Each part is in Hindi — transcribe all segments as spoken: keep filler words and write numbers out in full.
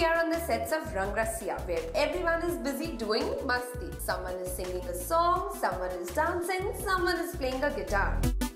are on the sets of Rang Rasya, where everyone is busy doing masti. Someone is singing a song, someone is dancing, someone is playing a guitar.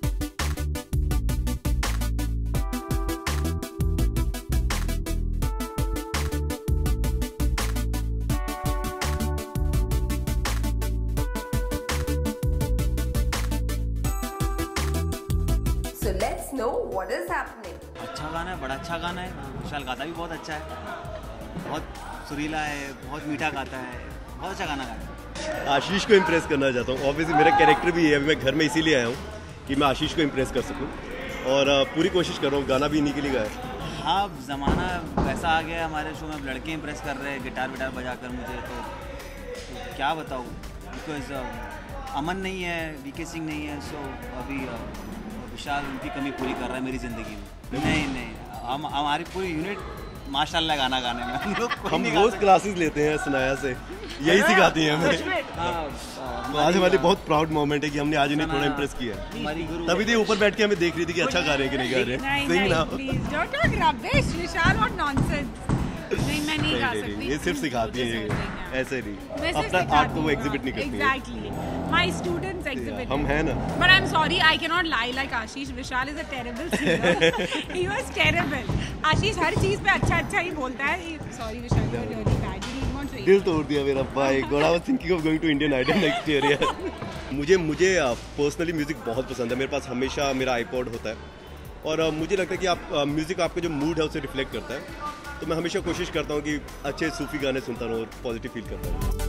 So let's know what is happening. अच्छा गाना है, बड़ा अच्छा गाना है। विशाल गाता भी बहुत अच्छा है, बहुत सुरीला है, बहुत मीठा गाता है, बहुत अच्छा गाना गाता है। आशीष को इम्प्रेस करना चाहता हूँ। ऑब्वियसली मेरा कैरेक्टर भी है, अभी मैं घर में इसीलिए आया हूँ कि मैं आशीष को इम्प्रेस कर सकूँ और पूरी कोशिश कर रहा हूँ। गाना भी इन्हीं के लिए गाया। हाँ, ज़माना वैसा आ गया हमारे शो में, अब लड़के इम्प्रेस कर रहे हैं गिटार विटार बजा कर मुझे, तो, तो क्या बताऊँ, बिकॉज अमन नहीं है, वीके सिंह नहीं है, सो अभी विशाल उनकी कमी पूरी कर रहा है मेरी ज़िंदगी में। नहीं नहीं, हम हमारी पूरी यूनिट माशाल्लाह गाना गाने में हम लोग हम रोज क्लासेस लेते हैं सनाया से, यही सिखाती हैं हमें। तो आज हमारे बहुत प्राउड मोमेंट है कि हमने आज इन्हें थोड़ा इम्प्रेस किया है। तभी तो ऊपर बैठ के हमें देख रही थी कि अच्छा गा रहे हैं कि नहीं गा रहे। सिंग ना please don't talk rubbish Vishal, what nonsense. नहीं, मैं नहीं गा सकती। ये सिर्फ सिखाती है, ऐसे नहीं अपना आर्ट को वो एग्जिबिट नहीं करती। Exactly, my students exhibit. हम हैं ना। But I am sorry, I can not lie like Ashish. Vishal is a terrible singer, he was terrible. Ashish हर चीज पे अच्छा अच्छा ही बोलता है। Sorry Vishal, you are really bad, you need more training. दिल तोड़ दिया मेरा भाई। God, I was thinking of going to Indian Idol next year यार। मुझे मुझे पर्सनली म्यूजिक बहुत पसंद है। मेरे पास हमेशा मेरा आईपॉड होता है और uh, मुझे लगता है कि आप म्यूज़िक uh, आपका जो मूड है उसे रिफ्लेक्ट करता है। तो मैं हमेशा कोशिश करता हूँ कि अच्छे सूफी गाने सुनता रहूँ और पॉजिटिव फील करता हूँ।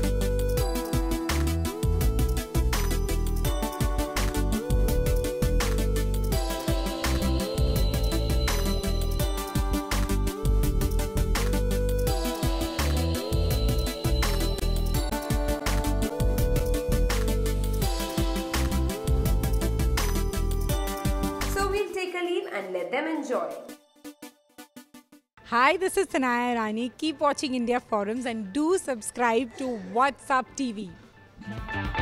And let them enjoy. Hi, this is Tanaya Irani. Keep watching India Forums and do subscribe to What's Up T V.